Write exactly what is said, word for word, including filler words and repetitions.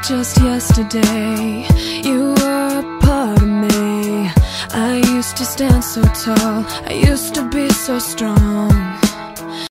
Just yesterday, you were a part of me. I used to stand so tall, I used to be so strong.